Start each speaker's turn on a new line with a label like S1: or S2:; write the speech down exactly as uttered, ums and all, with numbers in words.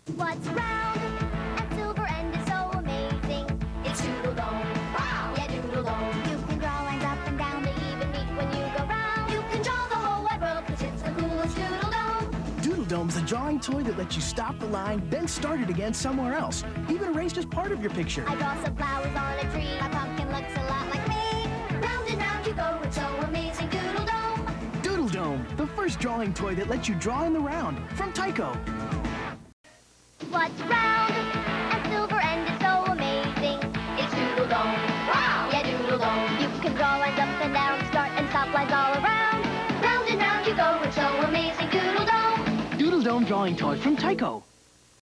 S1: What's round and silver and is so amazing? It's Doodle Dome. Wow! Yeah, Doodle Dome. You can draw lines up and down. They even meet when you go round. You can draw the whole wide world because it's the coolest Doodle Dome.
S2: Doodle Dome's a drawing toy that lets you stop the line, then start it again somewhere else. Even erase just part of your picture.
S1: I draw some flowers on a tree. My pumpkin looks a lot like me. Round and round you go. It's so amazing, Doodle Dome.
S2: Doodle Dome, the first drawing toy that lets you draw in the round. From Tyco.
S1: What's round and silver and is so amazing? It's Doodle Dome. Wow! Yeah, Doodle Dome. You can draw lines up and down, start and stop lines all around. Round and round you go, it's so amazing, Doodle Dome.
S2: Doodle Dome drawing toy from Tyco.